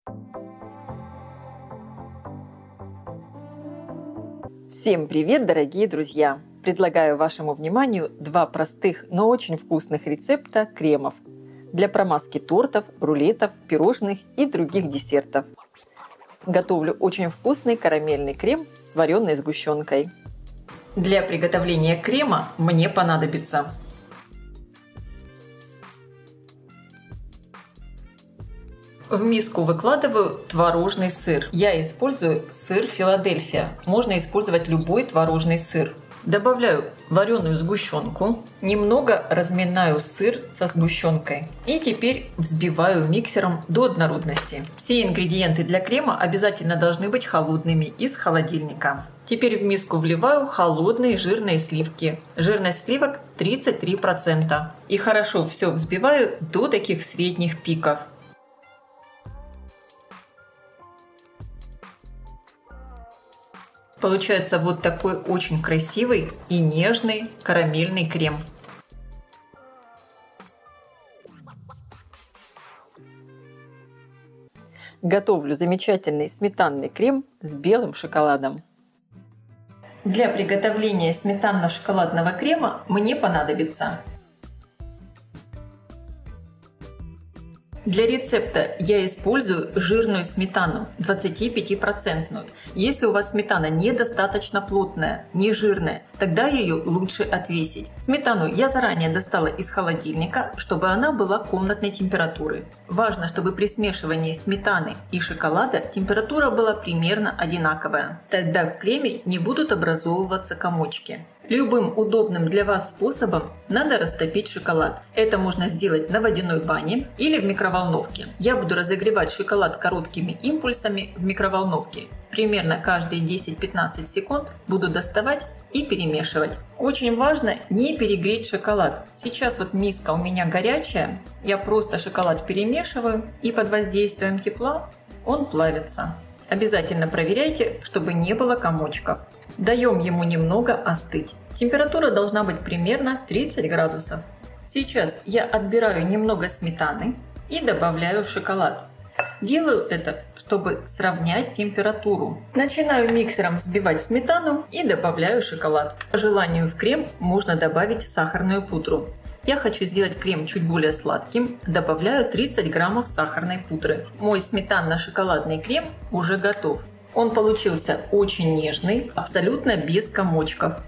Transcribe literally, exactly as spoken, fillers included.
Всем привет, дорогие друзья! Предлагаю вашему вниманию два простых, но очень вкусных рецепта кремов для промазки тортов, рулетов, пирожных и других десертов. Готовлю очень вкусный карамельный крем с вареной сгущенкой. Для приготовления крема мне понадобится в миску выкладываю творожный сыр. Я использую сыр Филадельфия. Можно использовать любой творожный сыр. Добавляю вареную сгущенку. Немного разминаю сыр со сгущенкой. И теперь взбиваю миксером до однородности. Все ингредиенты для крема обязательно должны быть холодными из холодильника. Теперь в миску вливаю холодные жирные сливки. Жирность сливок тридцать три процента. И хорошо все взбиваю до таких средних пиков. Получается вот такой очень красивый и нежный карамельный крем. Готовлю замечательный сметанный крем с белым шоколадом. Для приготовления сметанно-шоколадного крема мне понадобится: для рецепта я использую жирную сметану двадцатипятипроцентную. Если у вас сметана недостаточно плотная, не жирная, тогда ее лучше отвесить. Сметану я заранее достала из холодильника, чтобы она была комнатной температуры. Важно, чтобы при смешивании сметаны и шоколада температура была примерно одинаковая. Тогда в креме не будут образовываться комочки. Любым удобным для вас способом надо растопить шоколад. Это можно сделать на водяной бане или в микроволновке. Я буду разогревать шоколад короткими импульсами в микроволновке. Примерно каждые десять-пятнадцать секунд буду доставать и перемешивать. Очень важно не перегреть шоколад. Сейчас вот миска у меня горячая. Я просто шоколад перемешиваю, и под воздействием тепла он плавится. Обязательно проверяйте, чтобы не было комочков. Даем ему немного остыть. Температура должна быть примерно тридцать градусов. Сейчас я отбираю немного сметаны и добавляю в шоколад. Делаю это, чтобы сравнять температуру. Начинаю миксером взбивать сметану и добавляю шоколад. По желанию в крем можно добавить сахарную пудру. Я хочу сделать крем чуть более сладким, добавляю тридцать граммов сахарной пудры. Мой сметанно-шоколадный крем уже готов. Он получился очень нежный, абсолютно без комочков.